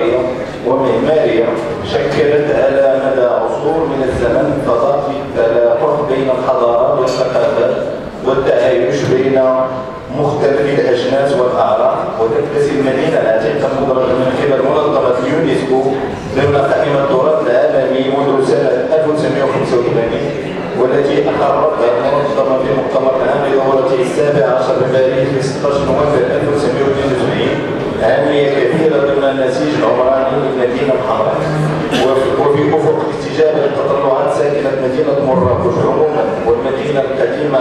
حضارية ومعمارية شكلت على مدى عصور من الزمن فضاء للتلاقح بين الحضارات والثقافات والتعايش بين مختلف الأجناس والأعراق. وتكتسي المدينة العتيقة المدرجة من قبل منظمة اليونسكو ضمن قائمة التراث العالمي منذ سنة 1985، والتي أقرتها المنظمة في مؤتمر العام لدورته السابع عشر بباريس في 16 نوفمبر 1972 أهمية كثيرة ضمن النسيج العمراني للمدينة الحمراء. وفي أفق استجابة لتطلعات ساكنة مدينة مراكش عموما والمدينة القديمة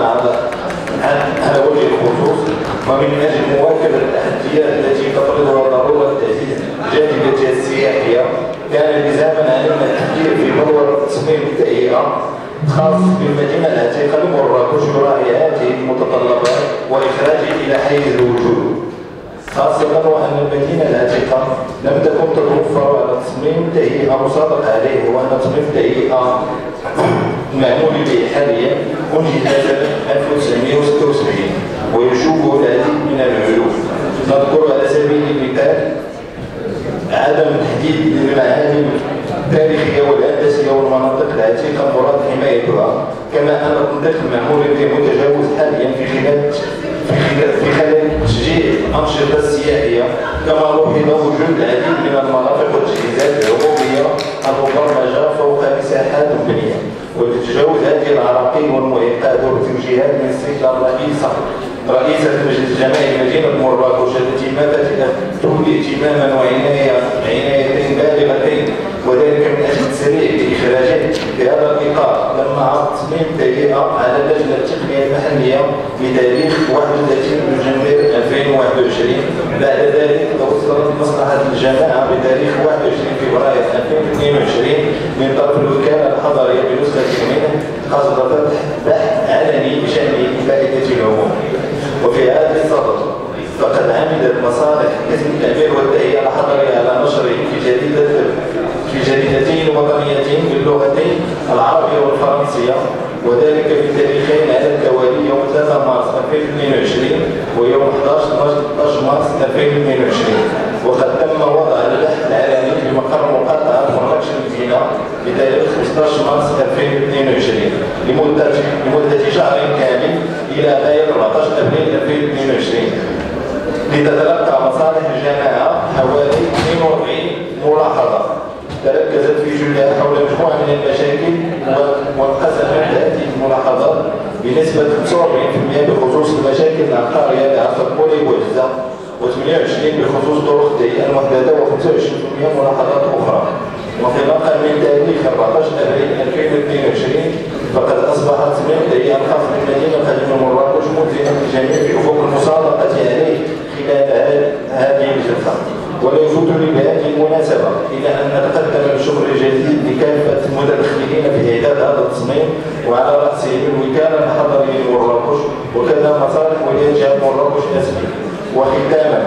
على وجه الخصوص، ومن أجل مواكبة التحديات التي تفرضها ضرورة تعزيز جاذبيتها السياحية، كان لزاما علينا التفكير في محور تصميم التهيئة خاص بالمدينة العتيقة لمراكش يراعي هذه المتطلبات وإخراجه إلى حيز الوجود، خاصة وأن المدينة العتيقة لم تكن تتوفر على تصميم تهيئة مصادق عليه، وأن تصميم تهيئة المعمول به حاليا أنجز سنة 1976 ويشوبه العديد من العيوب. نذكر على سبيل المثال عدم تحديد المعالم التاريخية والهندسية والمناطق العتيقة المراد حمايتها، كما أن التنظيف المعمول به متجاوز حاليا في خلال تشجيع الأنشطة السياحية، كما لوحظ وجود العديد من المرافق والتجهيزات العمومية المبرمجة فوق مساحات البنية، وتتجاوز هذه العراقيل والمعيقات والتوجيهات من السيدة رئيسة مجلس الجماهير مدينة مراكش التي ما فتحت تولي اهتماما وعنايتين بالغتين، وذلك من اجل التسريع باخراجه في هذا الاطار لما عرض تصميم تهيئه على اللجنه التقنيه المحليه بتاريخ 31 جانفي 2021. بعد ذلك توصلت مصلحه الجماعه بتاريخ 21 فبراير 2022 من طرف الوكاله الحضريه بنسخه منه قصد فتح بحث علني بشان فائده العموم. وفي هذا الصدد فقد عمدت مصالح قسم التعمير والتهيئه الحضريه على نشره في جريدتين وطنيتين باللغتين العربيه والفرنسيه، وذلك في تاريخين على التوالي يوم 3 مارس 2022 ويوم 11 مارس 2022. وقد تم وضع البحث العلني في مقر مقاطعه مراكش المدينه بتاريخ 15 مارس 2022 لمده شهر كامل الى غايه 14 ابريل 2022، لتتلقى مصالح الجماعه حوالي 42 ملاحظه تركزت في جلها حول مجموعه من المشاكل، وانقسمت هذه الملاحظات بنسبه 45% بخصوص المشاكل العقاريه لعصر بولي وجزه، و28 بخصوص طرق التهيئه المحدده، و25% ملاحظات اخرى. وانطلاقا من تاريخ 14 ابريل 2022 فقد اصبح تصميم التهيئه الخاص بالمدينه القديمه مراكش ملزما للجميع في افق المصادقه عليه خلال هذه الجلسه. ولا يفوتني بهذه المناسبه الى ان نتقدم بالشكر الجزيل لكافه المتدخلين في اعداد هذا التصميم، وعلى راسهم الوكاله الحضريه لمراكش وكذا مصالح ولايه جهه مراكش اسفل. وختاما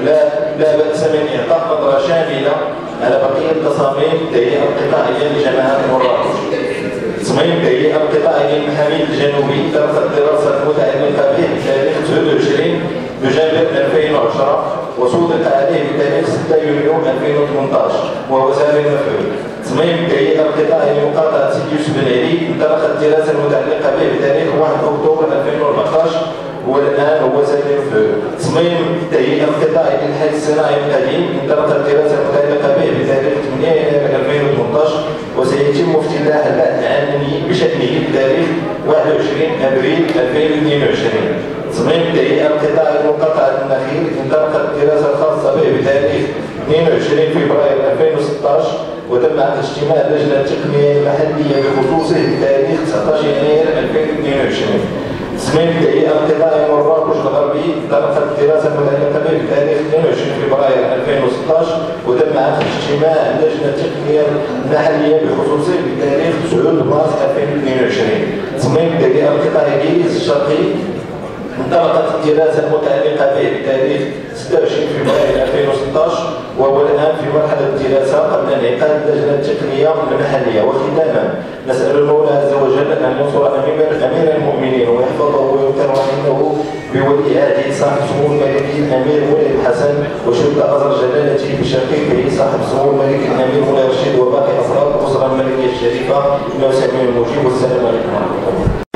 لا باس من اعطاء نظره شامله على بقيه تصاميم التهيئه القطاعيه لجماعه مراكش. تصميم التهيئه القطاعيه للمحامي الجنوبي ترفض دراسه متعلقه به بتاريخ 29 نوفمبر 2010 وصودق عليه بتاريخ 6 يونيو 2018 وهو سامي المفعول. تصميم التهيئه القطاعي لمقاطعه سيدي يوسف بن علي انطلقت الدراسه المتعلقه به بتاريخ 1 اكتوبر 2014 والان هو سامي المفعول. تصميم التهيئه القطاعي للحي الصناعي القديم انطلقت الدراسه المتعلقه به بتاريخ 8 يناير 2018 وسيتم افتتاح البحث العلمي بشأنه بتاريخ 21 ابريل 2022. تصميم التهيئه القطاعي لمقاطعه النخيل انطلقت الدراسه الخاصه به بتاريخ 22 فبراير 2016 وتم عقد اجتماع اللجنه التقنيه المحليه بخصوصه بتاريخ 19 يناير 2022. تصميم التهيئه القطاعي مراكش الغربي انطلقت الدراسه المتعلقه به بتاريخ 22 فبراير 2016 وتم عقد اجتماع اللجنه التقنيه المحليه بخصوصه بتاريخ 9 مارس 2022. تصميم التهيئه القطاعي جيز الشرقي انطلقت الدراسه المتعلقه به بتاريخ 26 فبراير 2016 وهو الان في مرحله الجلسة قبل انعقاد اللجنة التقنية المحلية. وختاما نسأل المولى عز وجل أن ينصر أمير المؤمنين ويحفظه ويكرم عنده بولي عهده صاحب سمو الملك الأمير مولاي الحسن وشد أزر جلالته بشقيقه صاحب سمو الملك الأمير مولاي رشيد وباقي أفراد الأسرة الملكية الشريفة. إنه سميع المجيب. والسلام عليكم ورحمة الله.